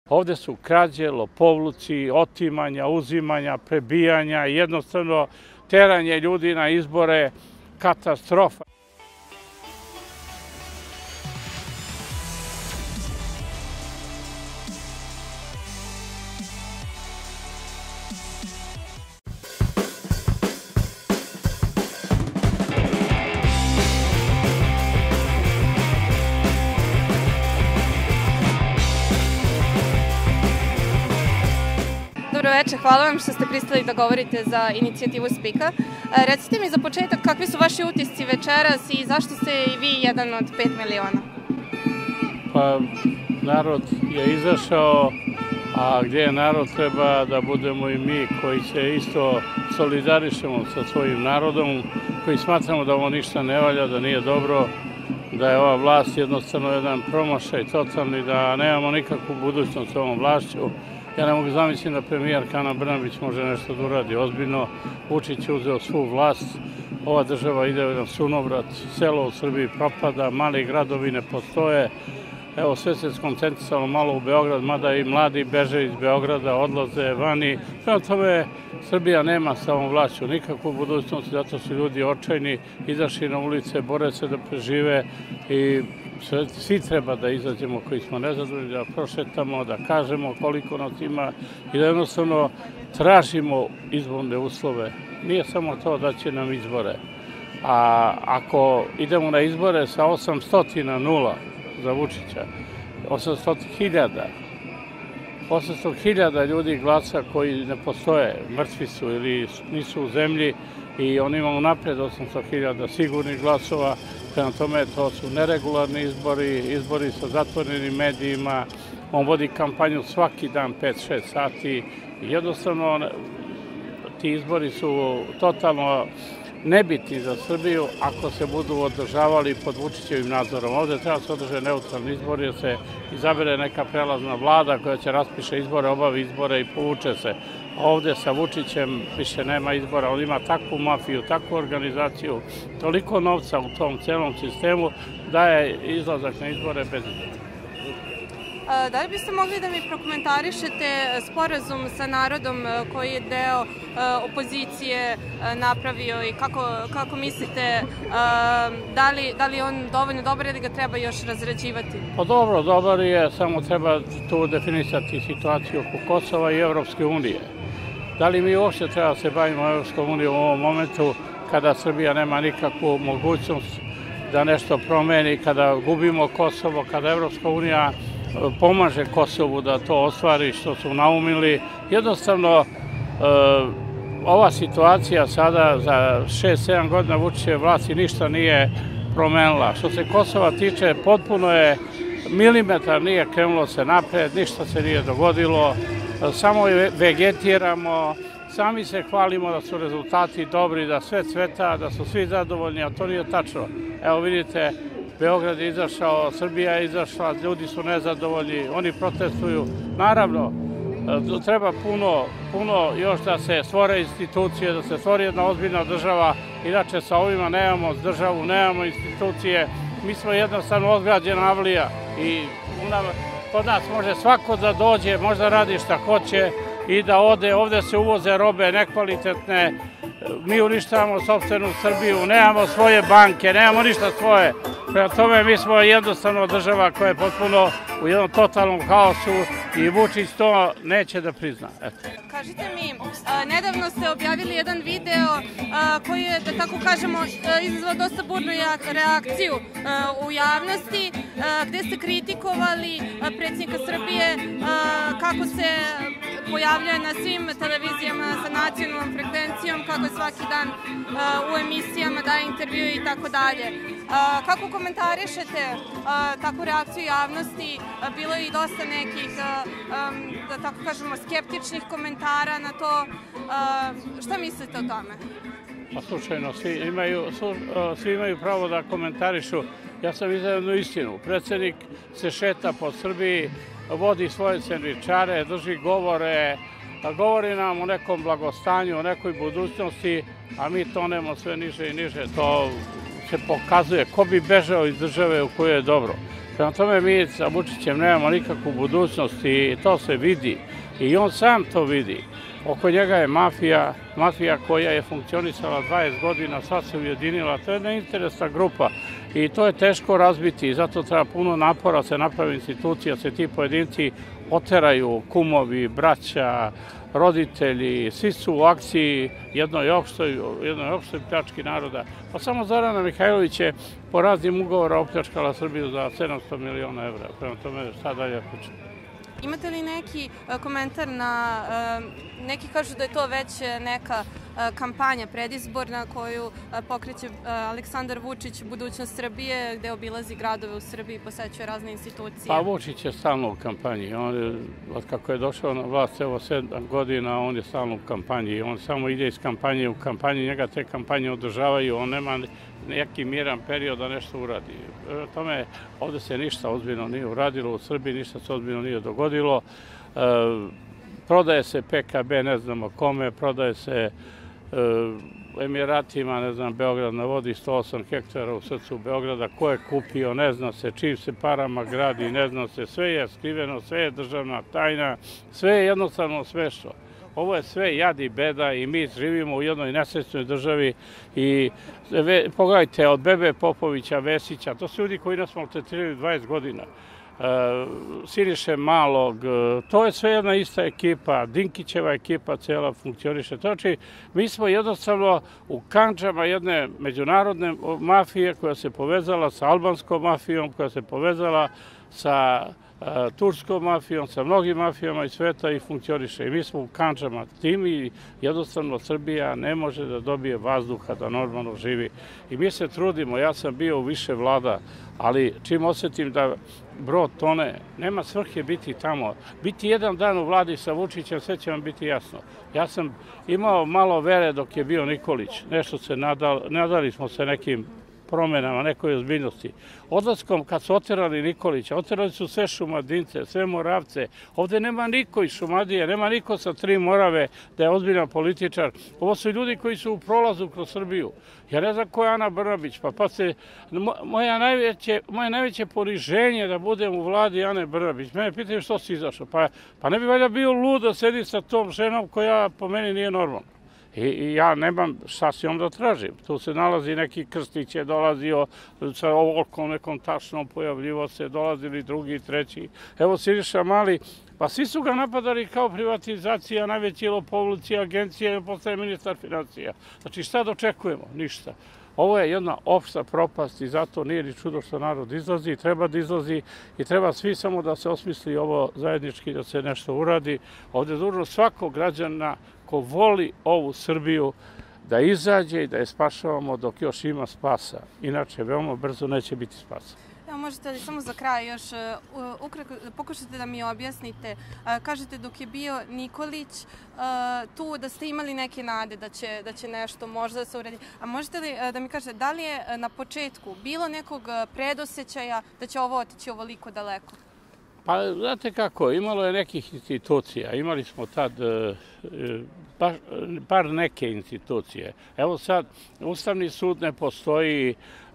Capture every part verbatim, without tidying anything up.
Ovde su krađe, lopovluci, otimanja, uzimanja, prebijanja, jednostavno teranje ljudi na izbore, katastrofa. Dobro večer, hvala vam što ste pristali da govorite za inicijativu Spika. Recite mi za početak kakvi su vaši utisci večeras i zašto ste i vi jedan od pet miliona? Pa, narod je izašao, a gdje je narod treba da budemo i mi koji se isto solidarišemo sa svojim narodom, koji smatramo da ovo ništa ne valja, da nije dobro, da je ova vlast jednostavno jedan promašaj totalni, da nemamo nikakvu budućnost sa ovom vlašću. Ja ne mogu zamisliti da premijerka Ana Brnabić može nešto da uradi ozbiljno. Vučić je uzeo svu vlast, ova država ide u jedan sunovrat, selo u Srbiji propada, mali gradovi ne postoje. Evo, sve se skoncentrisalo malo u Beograd, mada i mladi beže iz Beograda, odlaze vani. Prema tome, Srbija nema sa ovom vlašću nikakvu budućnost, zato su ljudi očajni, izašli na ulice, bore se da prežive i svi treba da izađemo koji smo nezadovoljni, da prošetamo, da kažemo koliko nas ima i da jednostavno tražimo izborne uslove. Nije samo to da će nam izbore. A ako idemo na izbore sa osamsto nula za Vučića, osamsto hiljada, osamsto hiljada ljudi glasa koji ne postoje, mrtvi su ili nisu u zemlji i on ima unapred osamsto hiljada sigurnih glasova. Prema tome, to su neregularni izbori, izbori sa zatvorenim medijima, on vodi kampanju svaki dan pet šest sati i jednostavno ti izbori su totalno nebitni za Srbiju ako se budu održavali pod Vučićevim nadzorom. Ovde treba se održati neutralni izbori, jer se izabere neka prelazna vlada koja će raspiše izbore, obavi izbore i povuče se. Ovde sa Vučićem više nema izbora, on ima takvu mafiju, takvu organizaciju, toliko novca u tom celom sistemu da je izlazak na izbore bez izbora. Da li biste mogli da mi prokomentarišete sporazum sa narodom koji je deo opozicije napravio i kako mislite da li je on dovoljno dobar ili ga treba još razrađivati? Pa dobro, dobar je, samo treba tu definisati situaciju oko Kosova i Evropske unije. Da li mi uopšte treba se bavimo Evropskom unijom u ovom momentu kada Srbija nema nikakvu mogućnost da nešto promeni, kada gubimo Kosovo, kada Evropska unija pomaže Kosovu da to ostvari što su naumili. Jednostavno, ova situacija sada za šest sedam godina Vučićeve vlasti ništa nije promenila. Što se Kosova tiče, potpuno je milimetar nije krenulo se napred, ništa se nije dogodilo, samo vegetiramo, sami se hvalimo da su rezultati dobri, da sve cveta, da su svi zadovoljni, a to nije tačno. Evo vidite, Beograd je izašao, Srbija je izašla, ljudi su nezadovoljni, oni protestuju. Naravno, treba puno, puno još da se stvore institucije, da se stvori jedna ozbiljna država, inače sa ovima nemamo državu, nemamo institucije, mi smo jednostavno odgrađena avlija i kod nas može svako da dođe, možda radi šta hoće i da ode, ovde se uvoze robe nekvalitetne, mi uništavamo sopstvenu Srbiju, nemamo svoje banke, nemamo ništa svoje. Prema tome, mi smo jednostavno država koja je potpuno u jednom totalnom haosu i Vučić to neće da prizna. Kažite mi, nedavno ste objavili jedan video koji je, da tako kažemo, izazvao dosta burnu reakciju u javnosti, gde ste kritikovali predsjednika Srbije kako se pojavljuje na svim televizijama sa nacionalnom frekvencijom, kako je svaki dan u emisijama daje intervju i tako dalje. Kako komentarišete takvu reakciju javnosti? Bilo je i dosta nekih, da tako kažemo, skeptičnih komentara na to. Šta mislite o tome? Pa slučajno, svi imaju pravo da komentarišu. Ja sam izneo jednu istinu. Predsednik se šeta po Srbiji, vodi svoje sendvičare, drži govore, govori nam o nekom blagostanju, o nekoj budućnosti, a mi tonemo sve niže i niže. To se pokazuje ko bi bežao iz države u kojoj je dobro. Prema tome mi sa Vučićem nemamo nikakvu budućnost i to se vidi. I on sam to vidi. Oko njega je mafija, mafija koja je funkcionisala dvadeset godina, sad se ujedinila. To je jedna interesna grupa i to je teško razbiti i zato treba puno napora se napravi institucija, se ti pojedinci oteraju, kumovi, braća, roditelji, svi su u akciji jednoj opštoj, jednoj opštoj pljački naroda. Pa samo Zorana Mihajlović je po raznim ugovora opljačkala Srbiju za sedamsto miliona evra. Prema tome šta dalje pričam. Imate li neki komentar na, neki kažu da je to već neka kampanja predizborna koju pokreće Aleksandar Vučić, budućnost Srbije, gde obilazi gradove u Srbiji i posećuje razne institucije? Pa Vučić je stalno u kampanji. On je, od kako je došao na vlast, evo sedam godina, on je stalno u kampanji. On samo ide iz kampanje u kampanju, njega te kampanje održavaju, on nema neki miran period da nešto uradi. Tome, ovde se ništa ozbiljno nije uradilo, u Srbiji ništa se ozbiljno nije dogodilo. E, prodaje se P K B, ne znamo kome, prodaje se e, Emiratima, ne znam, Beograd na vodi, sto osam hektara u srcu Beograda, ko je kupio, ne zna se, čim se parama gradi, ne zna se, sve je skriveno, sve je državna tajna, sve je jednostavno smešno. Ovo je sve jad i beda i mi živimo u jednoj nesrećnoj državi i ve, pogledajte, od Bebe Popovića, Vesića, to su ljudi koji nas maltretiraju dvadeset godina. E, Siniše Malog, to je sve jedna ista ekipa, Dinkićeva ekipa cijela funkcioniše. Znači, mi smo jednostavno u kandžama jedne međunarodne mafije koja se povezala sa albanskom mafijom, koja se povezala sa turskom mafijom, sa mnogim mafijama iz sveta i funkcioniše. I mi smo u kandžama tim i jednostavno Srbija ne može da dobije vazduha, da normalno živi. I mi se trudimo, ja sam bio u više vlada, ali čim osjetim da brod tone, nema svrhe biti tamo. Biti jedan dan u vladi sa Vučićem, sve će vam biti jasno. Ja sam imao malo vere dok je bio Nikolić. Nešto se nadali, nadali smo se nekim promenama, nekoj ozbiljnosti. Odlaskom, kad su oterali Nikolića, oterali su sve Šumadince, sve Moravce. Ovde nema niko iz Šumadije, nema niko sa tri Morave da je ozbiljan političar. Ovo su ljudi koji su u prolazu kroz Srbiju. Ja ne znam ko je Ana Brnabić, pa pa se... Moja najveće, moje najveće poniženje da budem u vladi Ane Brnabić. Mene pitaju što si izašao. Pa, pa ne bi valjda bio lud da sedi sa tom ženom koja po meni nije normalna. I, I ja nemam šta si onda tražim. Tu se nalazi neki Krstić je dolazio sa ovolkom nekom tačnom, pojavljivo se, dolazili drugi, treći. Evo Siniša Mali, pa svi su ga napadali kao privatizacija, najveći lopovluci, agencije, postaje ministar financija. Znači šta dočekujemo? Ništa. Ovo je jedna opšta propast i zato nije ni čudo što narod izlazi, treba da izlazi i treba svi samo da se osmisli ovo zajednički, da se nešto uradi. Ovde je dužno svakog građana ko voli ovu Srbiju da izađe i da je spašavamo dok još ima spasa. Inače, veoma brzo neće biti spasa. Evo, možete li samo za kraj još ukratko pokušate da mi objasnite, kažete dok je bio Nikolić tu da ste imali neke nade da će, da će nešto možda da se uredi. A možete li da mi kažete da li je na početku bilo nekog predosećaja da će ovo otići ovoliko daleko? Pa, znate kako, imalo je nekih institucija, imali smo tad par, par neke institucije. Evo sad, Ustavni sud ne postoji,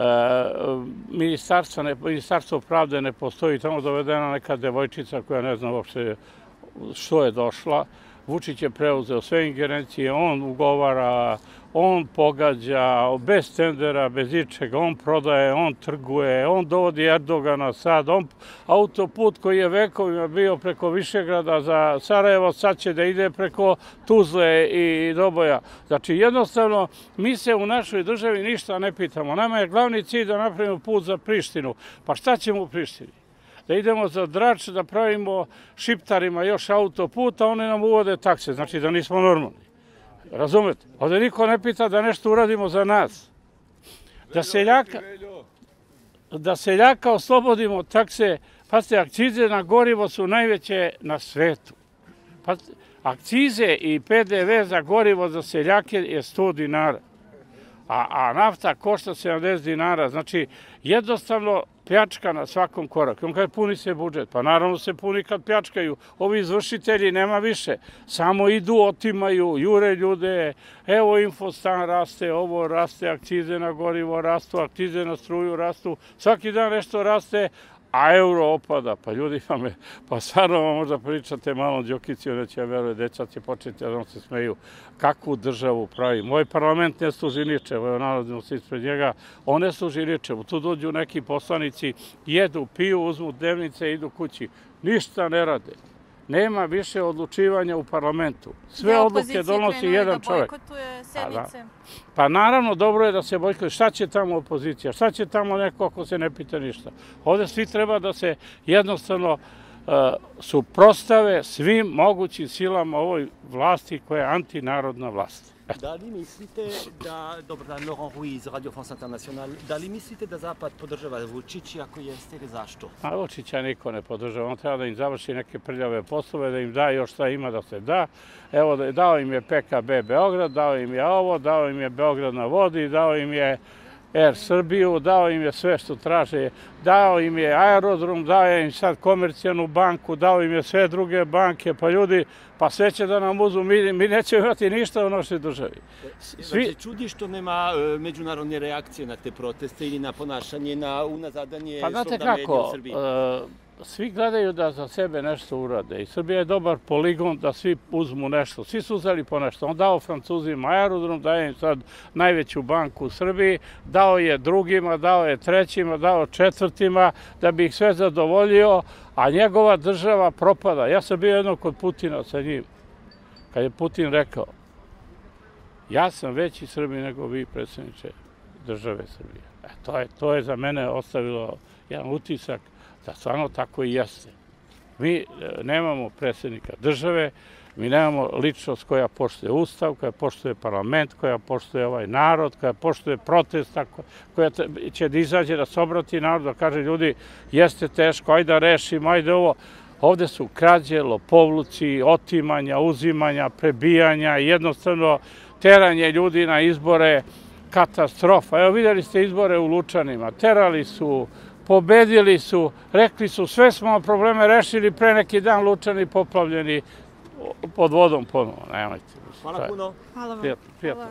ministarstvo, ne, ministarstvo pravde ne postoji, tamo dovedena neka devojčica koja ne zna uopšte što je došla. Vučić je preuzeo sve ingerencije, on ugovara, on pogađa, bez tendera, bez ičega, on prodaje, on trguje, on dovodi Erdogana sad, on autoput koji je vekovima bio preko Višegrada za Sarajevo, sad će da ide preko Tuzle i Doboja. Znači, jednostavno, mi se u našoj državi ništa ne pitamo. Nama je glavni cilj da napravimo put za Prištinu. Pa šta ćemo u Prištini? Da idemo za Drač, da pravimo Šiptarima još autoput, a oni nam uvode takse, znači da nismo normalni. Razumete? Ovde niko ne pita da nešto uradimo za nas. Da seljaka, da seljaka oslobodimo takse, pazite, akcize na gorivo su najveće na svetu. Pazite, akcize i P D V za gorivo za seljake je sto dinara, a, a nafta košta sedamdeset dinara, znači jednostavno pljačka na svakom koraku. On kaže, puni se budžet. Pa naravno se puni kad pljačkaju. Ovi izvršitelji nema više. Samo idu, otimaju, jure ljude. Evo Infostan raste, ovo raste, akcize na gorivo rastu, akcize na struju rastu. Svaki dan nešto raste, a euro opada, pa ljudi vam pa stvarno možda pričate malo Đokiciju, neće ja veruje, deca će početi da vam se smeju. Kakvu državu pravi? Moj parlament ne služi ničemu, evo nalazimo se ispred njega, on ne služi ničemu. Tu dođu neki poslanici, jedu, piju, uzmu dnevnice i idu kući. Ništa ne rade. Nema više odlučivanja u parlamentu. Sve odluke donosi jedan čovjek. Da bojkotuje sednice. Pa naravno, dobro je da se bojkotuje. Šta će tamo opozicija? Šta će tamo neko ako se ne pita ništa? Ovde svi treba da se jednostavno suprotstave svim mogućim silama ovoj vlasti koja je antinarodna vlast. Da li mislite da, dobar dan, Laurent Ruiz, Radio France International, da li mislite da Zapad podržava Vučića, ako jeste, zašto? A Vučića niko ne podržava, on treba da im završi neke prljave poslove, da im da još šta ima da se da. Evo, dao im je P K B Beograd, dao im je ovo, dao im je Beograd na vodi, dao im je Er Srbiju, dao im je sve što traže, dao im je aerodrom, dao im sad komercijalnu banku, dao im je sve druge banke, pa ljudi, pa sve će da nam uzu, mi, mi nećemo imati ništa u našoj državi. Svi... Znači, čudi što nema uh, međunarodne reakcije na te proteste ili na ponašanje, na unazadanje pa, znate sloboda medija u Srbiji? Uh, svi gledaju da za sebe nešto urade i Srbija je dobar poligon da svi uzmu nešto. Svi su uzeli po nešto. On dao Francuzima aerodrom, daje im sad najveću banku u Srbiji, dao je drugima, dao je trećima, dao četvrtima, da bi ih sve zadovoljio, a njegova država propada. Ja sam bio jedno kod Putina sa njim, kad je Putin rekao, ja sam veći Srbi nego vi, predsjedniče države Srbije. E, to je, to je za mene ostavilo jedan utisak da stvarno tako i jeste. Mi nemamo predsjednika države, mi nemamo ličnost koja poštuje ustav, koja poštuje parlament, koja poštuje ovaj narod, koja poštuje protest, koja će da izađe da se obrati narod, da kaže ljudi, jeste teško, ajde da rešimo, ajde ovo. Ovde su krađe, lopovluci, otimanja, uzimanja, prebijanja, jednostavno teranje ljudi na izbore, katastrofa. Evo vidjeli ste izbore u Lučanima, terali su, pobedili su, rekli su sve smo probleme rešili, pre neki dan Lučani poplavljeni pod vodom ponovo. Nemojte. Hvala puno. Hvala vam. Prijatno, prijatno.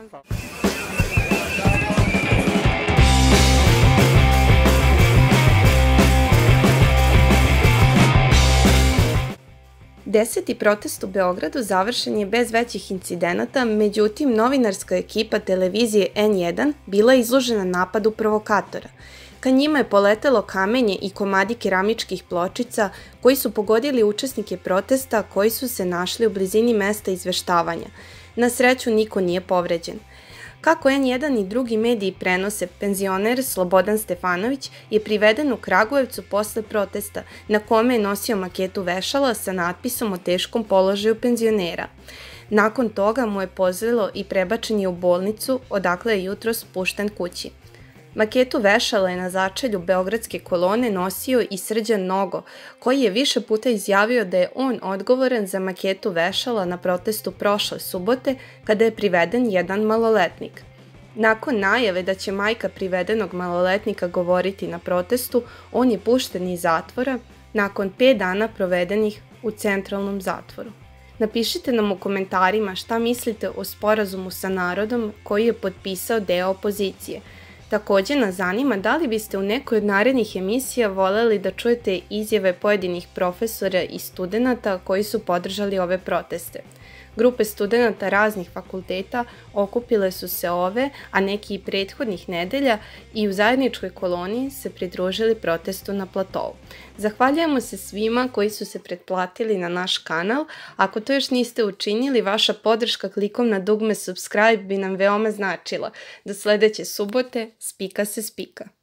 Deseti protest u Beogradu završen je bez većih incidenata, međutim novinarska ekipa televizije N jedan bila je izložena napadu provokatora. Ka njima je poletelo kamenje i komadi keramičkih pločica koji su pogodili učesnike protesta koji su se našli u blizini mesta izveštavanja. Na sreću niko nije povređen. Kako N jedan i drugi mediji prenose, penzioner Slobodan Stefanović je priveden u Kragujevcu posle protesta, na kome je nosio maketu vešala sa natpisom o teškom položaju penzionera. Nakon toga mu je pozrelo i prebačen je u bolnicu, odakle je jutros pušten kući. Maketu vešala je na začelju beogradske kolone nosio i Srđan Nogo, koji je više puta izjavio da je on odgovoran za maketu vešala na protestu prošle subote, kada je priveden jedan maloletnik. Nakon najave da će majka privedenog maloletnika govoriti na protestu, on je pušten iz zatvora nakon pet dana provedenih u centralnom zatvoru. Napišite nam u komentarima šta mislite o sporazumu sa narodom koji je potpisao deo opozicije. Takođe nas zanima da li biste u nekoj od narednih emisija voljeli da čujete izjave pojedinih profesora i studenta koji su podržali ove proteste. Grupe studenta raznih fakulteta okupile su se ove, a neki i prethodnih nedelja i u zajedničkoj koloniji se pridružili protestu na platovu. Zahvaljujemo se svima koji su se pretplatili na naš kanal. Ako to još niste učinili, vaša podrška klikom na dugme subscribe bi nam veoma značila. Do sledeće subote, spika se spika.